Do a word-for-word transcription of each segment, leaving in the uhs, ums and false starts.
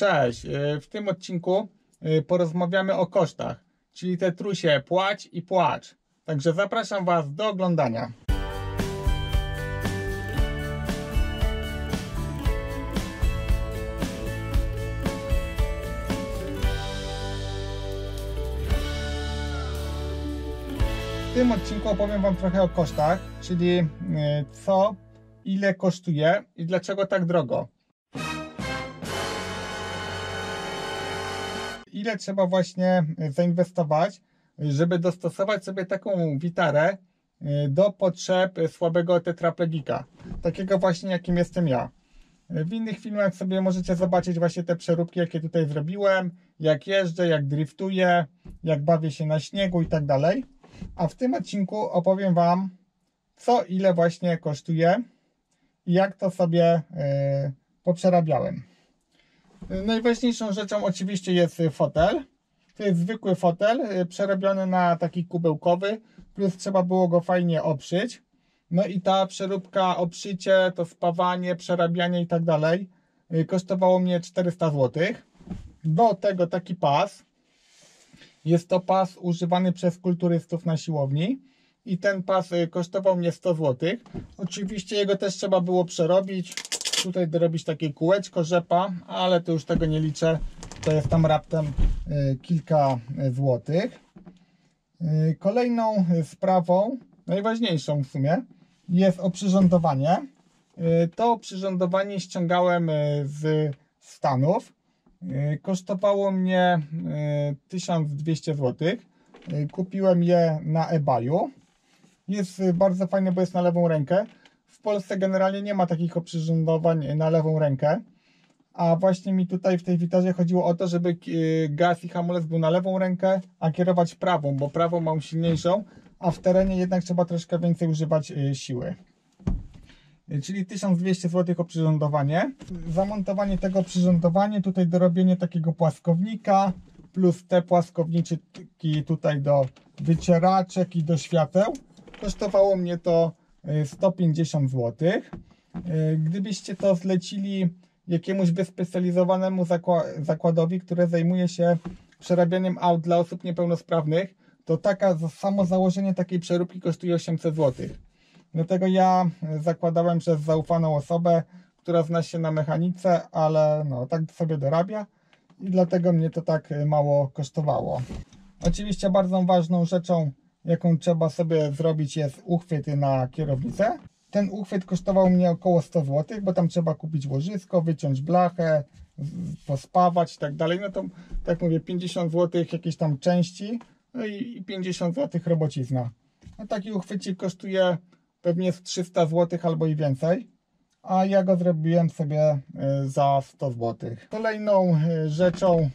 Cześć, w tym odcinku porozmawiamy o kosztach, czyli Tetrusie płać i płacz. Także zapraszam Was do oglądania. W tym odcinku opowiem Wam trochę o kosztach, czyli co, ile kosztuje i dlaczego tak drogo. Ile trzeba właśnie zainwestować, żeby dostosować sobie taką witarę do potrzeb słabego tetraplegika, takiego właśnie jakim jestem ja. W innych filmach sobie możecie zobaczyć właśnie te przeróbki, jakie tutaj zrobiłem, jak jeżdżę, jak driftuję, jak bawię się na śniegu i tak dalej. A w tym odcinku opowiem Wam, co ile właśnie kosztuje i jak to sobie yy, poprzerabiałem. Najważniejszą rzeczą oczywiście jest fotel. To jest zwykły fotel, przerobiony na taki kubełkowy, plus trzeba było go fajnie obszyć. No i ta przeróbka, obszycie, to spawanie, przerabianie i tak dalej kosztowało mnie czterysta złotych. Do tego taki pas. Jest to pas używany przez kulturystów na siłowni i ten pas kosztował mnie sto złotych. Oczywiście jego też trzeba było przerobić. Tutaj dorobić takie kółeczko, rzepa, ale to już tego nie liczę. To jest tam raptem y, kilka złotych. Y, kolejną sprawą, najważniejszą w sumie, jest oprzyrządowanie. Y, to oprzyrządowanie ściągałem z Stanów. Y, kosztowało mnie y, tysiąc dwieście złotych. Y, kupiłem je na eBayu. Jest bardzo fajne, bo jest na lewą rękę. W Polsce generalnie nie ma takich oprzyrządowań na lewą rękę, a właśnie mi tutaj w tej witarze chodziło o to, żeby gaz i hamulec był na lewą rękę, a kierować prawą, bo prawą mam silniejszą, a w terenie jednak trzeba troszkę więcej używać siły. Czyli tysiąc dwieście złotych oprzyrządowanie. Zamontowanie tego oprzyrządowania, tutaj dorobienie takiego płaskownika, plus te płaskowniki tutaj do wycieraczek i do świateł. Kosztowało mnie to sto pięćdziesiąt złotych. Gdybyście to zlecili jakiemuś wyspecjalizowanemu zakładowi, który zajmuje się przerabianiem aut dla osób niepełnosprawnych, to taka, samo założenie takiej przeróbki kosztuje osiemset złotych. Dlatego ja zakładałem przez zaufaną osobę, która zna się na mechanice, ale no, tak sobie dorabia i dlatego mnie to tak mało kosztowało. Oczywiście bardzo ważną rzeczą, jaką trzeba sobie zrobić, jest uchwyt na kierownicę. Ten uchwyt kosztował mnie około sto złotych, bo tam trzeba kupić łożysko, wyciąć blachę, pospawać i tak dalej. No to, tak mówię, pięćdziesiąt złotych jakieś tam części, no i pięćdziesiąt złotych robocizna. No taki uchwycik kosztuje pewnie trzysta złotych albo i więcej, a ja go zrobiłem sobie za sto złotych. Kolejną rzeczą,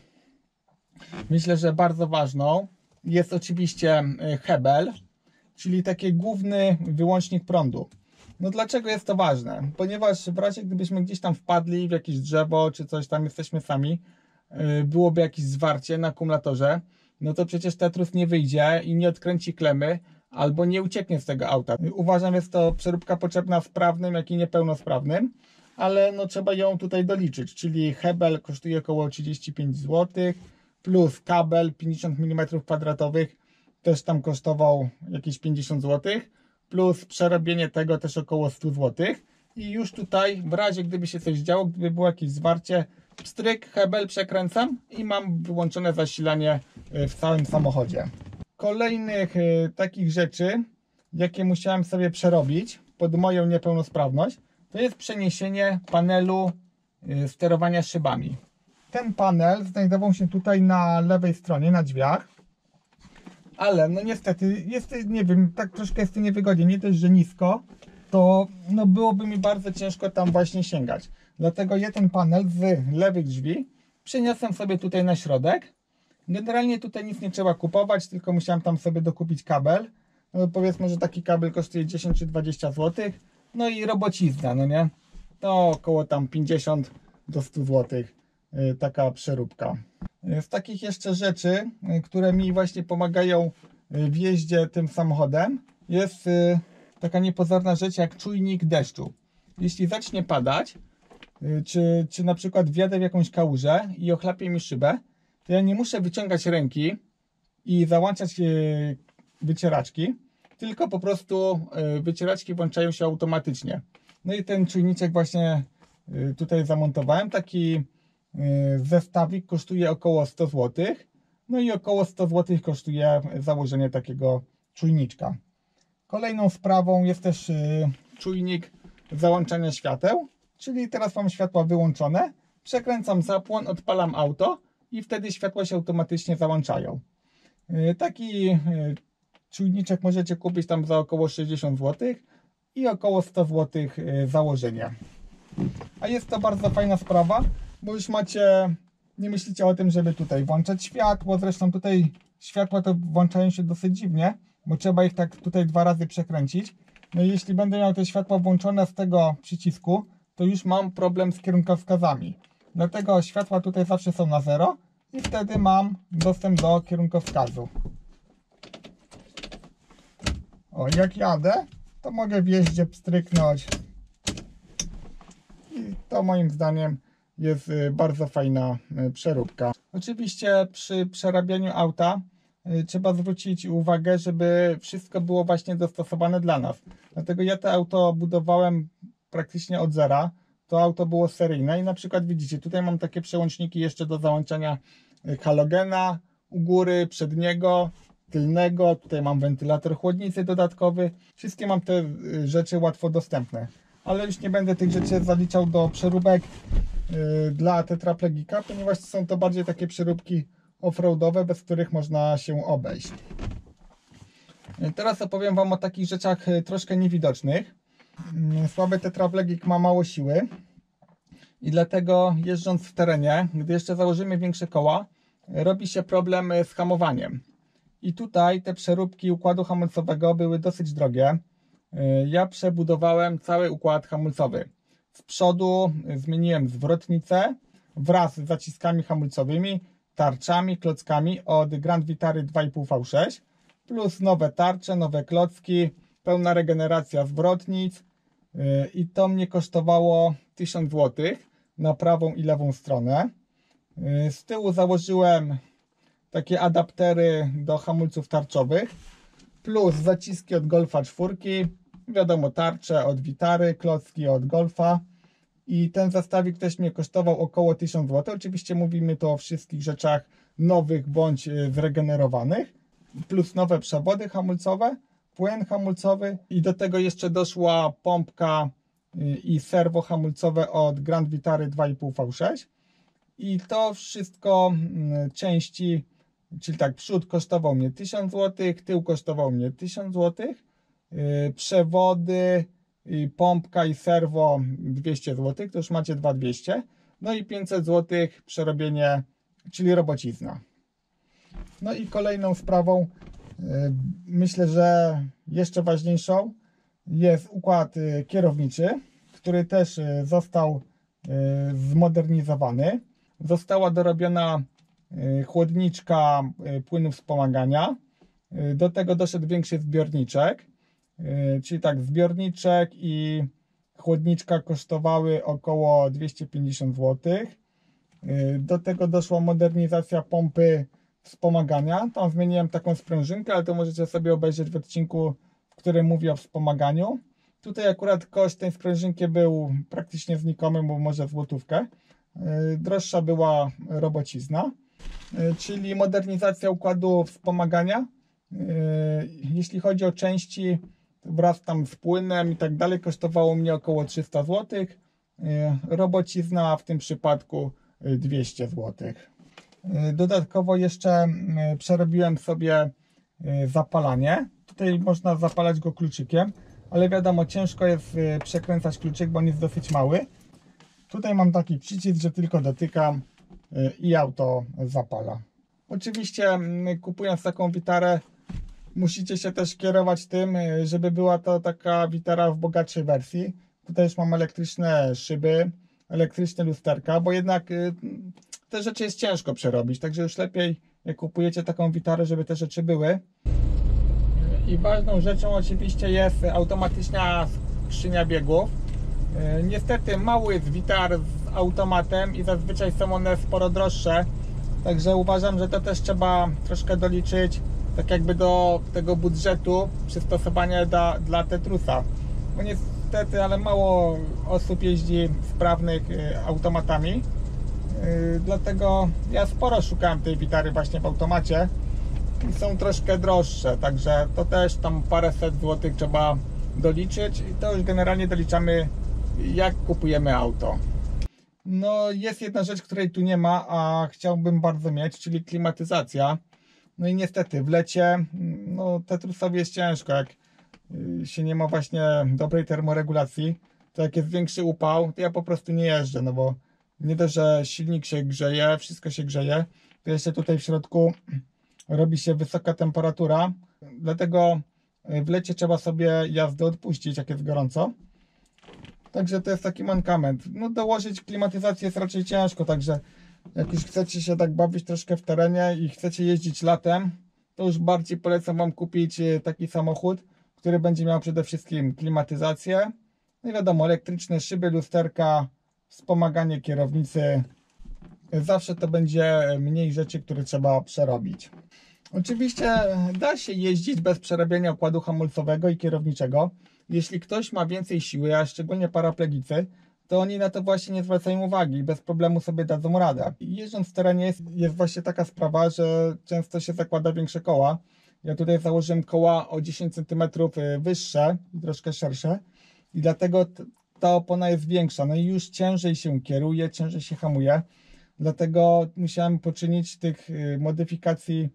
myślę, że bardzo ważną, jest oczywiście hebel, czyli taki główny wyłącznik prądu. No dlaczego jest to ważne? Ponieważ w razie gdybyśmy gdzieś tam wpadli w jakieś drzewo, czy coś tam, jesteśmy sami, byłoby jakieś zwarcie na akumulatorze, no to przecież Tetrus nie wyjdzie i nie odkręci klemy, albo nie ucieknie z tego auta. Uważam, jest to przeróbka potrzebna sprawnym, jak i niepełnosprawnym, ale no trzeba ją tutaj doliczyć, czyli hebel kosztuje około trzydzieści pięć złotych, plus kabel pięćdziesiąt milimetrów kwadratowych też tam kosztował jakieś pięćdziesiąt złotych, plus przerobienie tego też około sto złotych i już tutaj w razie gdyby się coś działo, gdyby było jakieś zwarcie, pstryk, hebel przekręcam i mam wyłączone zasilanie w całym samochodzie. Kolejnych y, takich rzeczy, jakie musiałem sobie przerobić pod moją niepełnosprawność, to jest przeniesienie panelu y, sterowania szybami. Ten panel znajdował się tutaj na lewej stronie, na drzwiach, ale no niestety jest, nie wiem, tak troszkę jest to niewygodnie, nie dość, że nisko, to no byłoby mi bardzo ciężko tam właśnie sięgać. Dlatego ja ten panel z lewych drzwi przeniosłem sobie tutaj na środek. Generalnie tutaj nic nie trzeba kupować, tylko musiałem tam sobie dokupić kabel. No powiedzmy, że taki kabel kosztuje dziesięć czy dwadzieścia złotych. No i robocizna, no nie? To około tam pięćdziesiąt do stu złotych yy, taka przeróbka. Yy, z takich jeszcze rzeczy, yy, które mi właśnie pomagają yy, w jeździe tym samochodem, jest yy, taka niepozorna rzecz jak czujnik deszczu. Jeśli zacznie padać, czy, czy na przykład wjadę w jakąś kałużę i ochlapie mi szybę, to ja nie muszę wyciągać ręki i załączać wycieraczki, tylko po prostu wycieraczki włączają się automatycznie. No i ten czujniczek właśnie tutaj zamontowałem. Taki zestawik kosztuje około sto złotych. No i około sto złotych kosztuje założenie takiego czujniczka. Kolejną sprawą jest też czujnik załączania świateł, czyli teraz mam światła wyłączone, przekręcam zapłon, odpalam auto i wtedy światła się automatycznie załączają. Taki czujniczek możecie kupić tam za około sześćdziesiąt złotych i około sto złotych założenie. A jest to bardzo fajna sprawa, bo już macie, nie myślicie o tym, żeby tutaj włączać światło. Zresztą tutaj światła to włączają się dosyć dziwnie, bo trzeba ich tak tutaj dwa razy przekręcić. No i jeśli będę miał te światła włączone z tego przycisku, to już mam problem z kierunkowskazami. Dlatego światła tutaj zawsze są na zero i wtedy mam dostęp do kierunkowskazu. O, jak jadę, to mogę w jeździe pstryknąć. I to moim zdaniem jest bardzo fajna przeróbka. Oczywiście przy przerabianiu auta trzeba zwrócić uwagę, żeby wszystko było właśnie dostosowane dla nas. Dlatego ja to auto budowałem praktycznie od zera. To auto było seryjne i na przykład widzicie, tutaj mam takie przełączniki jeszcze do załączania halogena u góry, przedniego, tylnego. Tutaj mam wentylator chłodnicy dodatkowy. Wszystkie mam te rzeczy łatwo dostępne. Ale już nie będę tych rzeczy zaliczał do przeróbek yy, dla tetraplegika, ponieważ są to bardziej takie przeróbki offroadowe, bez których można się obejść. Yy, teraz opowiem Wam o takich rzeczach yy, troszkę niewidocznych. Yy, słaby tetraplegik ma mało siły i dlatego jeżdżąc w terenie, gdy jeszcze założymy większe koła, yy, robi się problem z hamowaniem. I tutaj te przeróbki układu hamulcowego były dosyć drogie. Ja przebudowałem cały układ hamulcowy. Z przodu zmieniłem zwrotnicę wraz z zaciskami hamulcowymi, tarczami, klockami od Grand Vitary dwa i pół V sześć, plus nowe tarcze, nowe klocki, pełna regeneracja zwrotnic i to mnie kosztowało tysiąc złotych na prawą i lewą stronę. Z tyłu założyłem takie adaptery do hamulców tarczowych, plus zaciski od Golfa czwórki, wiadomo, tarcze od Vitary, klocki od Golfa i ten zestawik też mnie kosztował około tysiąc złotych. Oczywiście mówimy tu o wszystkich rzeczach nowych bądź zregenerowanych, plus nowe przewody hamulcowe, płyn hamulcowy i do tego jeszcze doszła pompka i serwo hamulcowe od Grand Vitary dwa i pół V sześć i to wszystko części, czyli tak, przód kosztował mnie tysiąc złotych, tył kosztował mnie tysiąc złotych, yy, przewody, yy, pompka i serwo dwieście złotych, to już macie dwa tysiące dwieście, no i pięćset złotych przerobienie, czyli robocizna. No i kolejną sprawą, yy, myślę, że jeszcze ważniejszą, jest układ yy, kierowniczy, który też yy, został yy, zmodernizowany. Została dorobiona chłodniczka płynu wspomagania. Do tego doszedł większy zbiorniczek, czyli tak, zbiorniczek i chłodniczka kosztowały około dwieście pięćdziesiąt złotych. Do tego doszła modernizacja pompy wspomagania. Tam zmieniłem taką sprężynkę, ale to możecie sobie obejrzeć w odcinku, w którym mówię o wspomaganiu. Tutaj akurat koszt tej sprężynki był praktycznie znikomy, bo może złotówkę. Droższa była robocizna, czyli modernizacja układu wspomagania. Jeśli chodzi o części, wraz tam z płynem i tak dalej, kosztowało mnie około trzysta złotych. Robocizna w tym przypadku dwieście złotych. Dodatkowo jeszcze przerobiłem sobie zapalanie. Tutaj można zapalać go kluczykiem, ale wiadomo, ciężko jest przekręcać kluczyk, bo on jest dosyć mały. Tutaj mam taki przycisk, że tylko dotykam i auto zapala. Oczywiście kupując taką Vitarę musicie się też kierować tym, żeby była to taka Vitara w bogatszej wersji. Tutaj już mam elektryczne szyby, elektryczne lusterka, bo jednak te rzeczy jest ciężko przerobić, także już lepiej jak kupujecie taką Vitarę, żeby te rzeczy były. I ważną rzeczą oczywiście jest automatyczna skrzynia biegów. Niestety mały jest witar z automatem i zazwyczaj są one sporo droższe, także uważam, że to też trzeba troszkę doliczyć tak jakby do tego budżetu przystosowania dla, dla Tetrusa, bo niestety, ale mało osób jeździ sprawnych automatami, dlatego ja sporo szukałem tej witary właśnie w automacie i są troszkę droższe, także to też tam paręset złotych trzeba doliczyć i to już generalnie doliczamy, jak kupujemy auto. No jest jedna rzecz, której tu nie ma, a chciałbym bardzo mieć, czyli klimatyzacja. No i niestety w lecie no Tetrusowi jest ciężko, jak się nie ma właśnie dobrej termoregulacji, to jak jest większy upał, to ja po prostu nie jeżdżę, no bo nie dość, że silnik się grzeje, wszystko się grzeje, to jeszcze tutaj w środku robi się wysoka temperatura, dlatego w lecie trzeba sobie jazdę odpuścić, jak jest gorąco. Także to jest taki mankament. No dołożyć klimatyzację jest raczej ciężko, także jak już chcecie się tak bawić troszkę w terenie i chcecie jeździć latem, to już bardziej polecam Wam kupić taki samochód, który będzie miał przede wszystkim klimatyzację, no i wiadomo, elektryczne szyby, lusterka, wspomaganie kierownicy. Zawsze to będzie mniej rzeczy, które trzeba przerobić. Oczywiście da się jeździć bez przerabiania układu hamulcowego i kierowniczego. Jeśli ktoś ma więcej siły, a szczególnie paraplegicy, to oni na to właśnie nie zwracają uwagi i bez problemu sobie dadzą radę. Jeżdżąc w terenie jest, jest właśnie taka sprawa, że często się zakłada większe koła. Ja tutaj założyłem koła o dziesięć centymetrów wyższe i troszkę szersze i dlatego ta opona jest większa. No i już ciężej się kieruje, ciężej się hamuje. Dlatego musiałem poczynić tych modyfikacji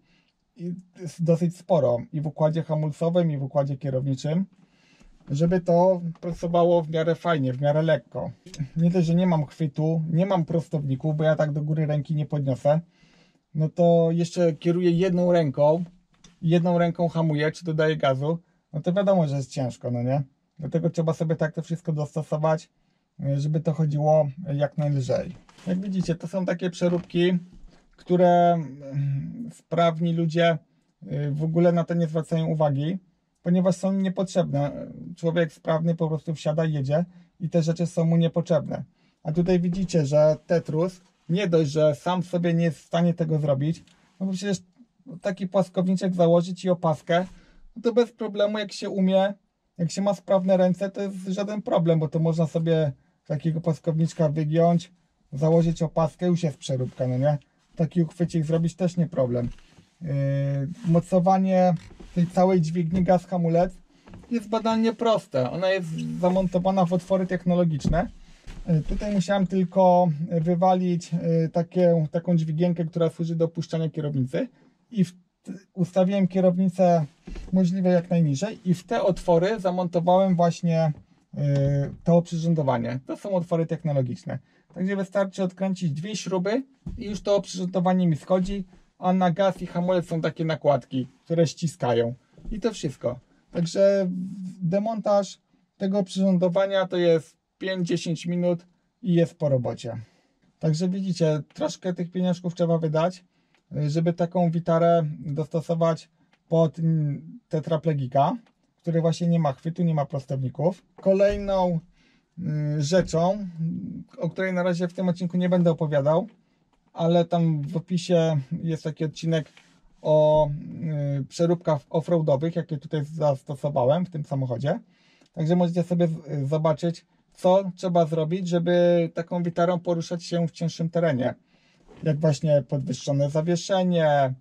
dosyć sporo i w układzie hamulcowym, i w układzie kierowniczym, żeby to pracowało w miarę fajnie, w miarę lekko. Nie dość, że nie mam chwytu, nie mam prostowników, bo ja tak do góry ręki nie podniosę, no to jeszcze kieruję jedną ręką, jedną ręką hamuję, czy dodaję gazu, no to wiadomo, że jest ciężko, no nie? Dlatego trzeba sobie tak to wszystko dostosować, żeby to chodziło jak najlżej. Jak widzicie, to są takie przeróbki, które sprawni ludzie w ogóle na to nie zwracają uwagi, ponieważ są im niepotrzebne. Człowiek sprawny po prostu wsiada i jedzie i te rzeczy są mu niepotrzebne. A tutaj widzicie, że Tetrus nie dość, że sam sobie nie jest w stanie tego zrobić, no bo przecież taki płaskowniczek założyć i opaskę, no to bez problemu, jak się umie, jak się ma sprawne ręce, to jest żaden problem, bo to można sobie takiego płaskowniczka wygiąć, założyć opaskę, już jest przeróbka, no nie? Taki uchwycik zrobić też nie problem. Yy, mocowanie tej całej dźwigni gaz-hamulec jest banalnie proste. Ona jest zamontowana w otwory technologiczne. Yy, tutaj musiałem tylko wywalić yy, takie, taką dźwigienkę, która służy do opuszczania kierownicy i w, ustawiłem kierownicę możliwie jak najniżej i w te otwory zamontowałem właśnie yy, to oprzyrządowanie. To są otwory technologiczne. Także wystarczy odkręcić dwie śruby i już to oprzyrządowanie mi schodzi, a na gaz i hamulec są takie nakładki, które ściskają. I to wszystko. Także demontaż tego oprzyrządowania to jest pięć do dziesięciu minut i jest po robocie. Także widzicie, troszkę tych pieniążków trzeba wydać, żeby taką witarę dostosować pod tetraplegika, który właśnie nie ma chwytu, nie ma prostowników. Kolejną rzeczą, o której na razie w tym odcinku nie będę opowiadał, ale tam w opisie jest taki odcinek o y, przeróbkach offroadowych, jakie tutaj zastosowałem w tym samochodzie. Także możecie sobie z, zobaczyć, co trzeba zrobić, żeby taką witarą poruszać się w cięższym terenie. Jak właśnie podwyższone zawieszenie,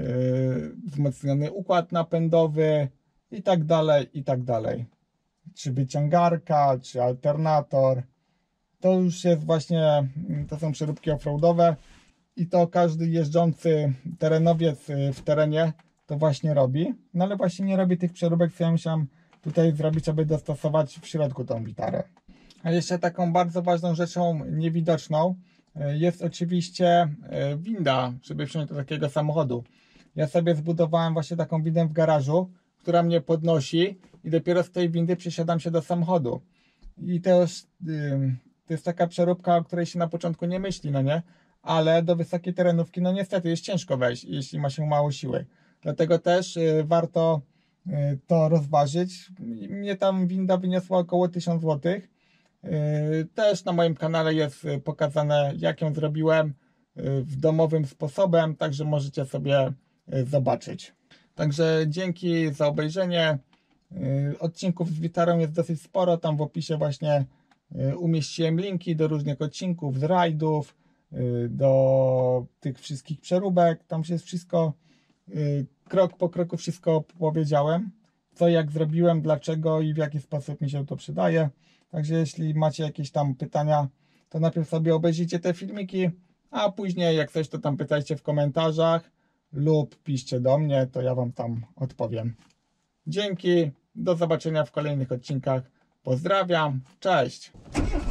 y, wzmocniony układ napędowy i tak dalej, i tak dalej. Czy wyciągarka, czy alternator. To już jest właśnie, to są przeróbki offroadowe i to każdy jeżdżący terenowiec w terenie to właśnie robi. No ale właśnie nie robi tych przeróbek, co ja musiałem tutaj zrobić, aby dostosować w środku tą witarę. A jeszcze taką bardzo ważną rzeczą niewidoczną jest oczywiście winda, żeby wsiąść do takiego samochodu. Ja sobie zbudowałem właśnie taką windę w garażu, która mnie podnosi i dopiero z tej windy przesiadam się do samochodu. I to już yy, to jest taka przeróbka, o której się na początku nie myśli, no nie? Ale do wysokiej terenówki, no niestety jest ciężko wejść, jeśli ma się mało siły. Dlatego też yy, warto yy, to rozważyć. Mnie tam winda wyniosła około tysiąc złotych Też na moim kanale jest pokazane, jak ją zrobiłem w domowym sposobem, także możecie sobie zobaczyć. Także dzięki za obejrzenie. Odcinków z witarą jest dosyć sporo, tam w opisie właśnie umieściłem linki do różnych odcinków, z rajdów, do tych wszystkich przeróbek, tam się jest wszystko, krok po kroku wszystko powiedziałem, co jak zrobiłem, dlaczego i w jaki sposób mi się to przydaje. Także jeśli macie jakieś tam pytania, to najpierw sobie obejrzyjcie te filmiki, a później jak coś, to tam pytajcie w komentarzach lub piszcie do mnie, to ja wam tam odpowiem. Dzięki, do zobaczenia w kolejnych odcinkach. Pozdrawiam, cześć!